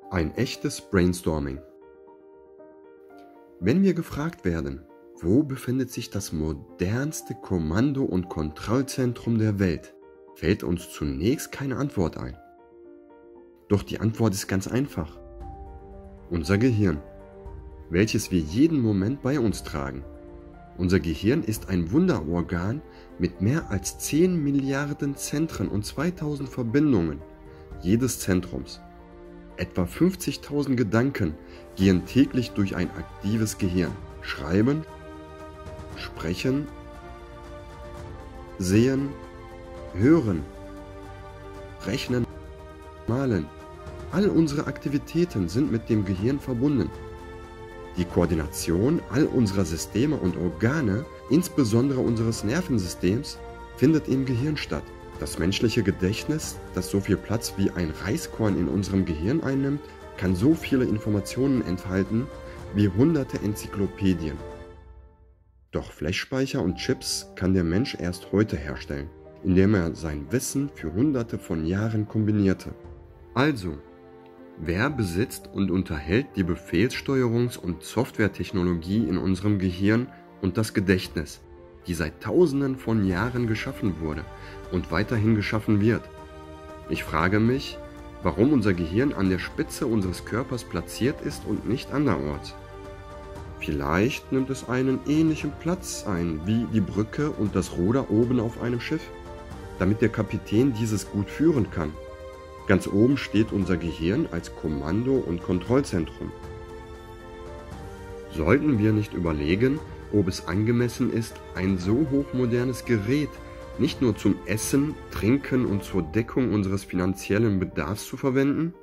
Ein echtes Brainstorming. Wenn wir gefragt werden, wo befindet sich das modernste Kommando- und Kontrollzentrum der Welt, fällt uns zunächst keine Antwort ein. Doch die Antwort ist ganz einfach. Unser Gehirn, welches wir jeden Moment bei uns tragen. Unser Gehirn ist ein Wunderorgan mit mehr als 10 Milliarden Zentren und 2000 Verbindungen jedes Zentrums. Etwa 50.000 Gedanken gehen täglich durch ein aktives Gehirn. Schreiben, sprechen, sehen, hören, rechnen, malen. All unsere Aktivitäten sind mit dem Gehirn verbunden. Die Koordination all unserer Systeme und Organe, insbesondere unseres Nervensystems, findet im Gehirn statt. Das menschliche Gedächtnis, das so viel Platz wie ein Reiskorn in unserem Gehirn einnimmt, kann so viele Informationen enthalten wie hunderte Enzyklopädien. Doch Flashspeicher und Chips kann der Mensch erst heute herstellen, indem er sein Wissen für hunderte von Jahren kombinierte. Also, wer besitzt und unterhält die Befehlssteuerungs- und Softwaretechnologie in unserem Gehirn und das Gedächtnis, die seit Tausenden von Jahren geschaffen wurde und weiterhin geschaffen wird? Ich frage mich, warum unser Gehirn an der Spitze unseres Körpers platziert ist und nicht anderorts. Vielleicht nimmt es einen ähnlichen Platz ein wie die Brücke und das Ruder oben auf einem Schiff, damit der Kapitän dieses gut führen kann. Ganz oben steht unser Gehirn als Kommando- und Kontrollzentrum. Sollten wir nicht überlegen, ob es angemessen ist, ein so hochmodernes Gerät nicht nur zum Essen, Trinken und zur Deckung unseres finanziellen Bedarfs zu verwenden?